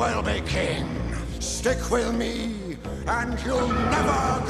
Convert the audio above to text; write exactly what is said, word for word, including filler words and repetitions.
will be king. Stick with me, and you'll never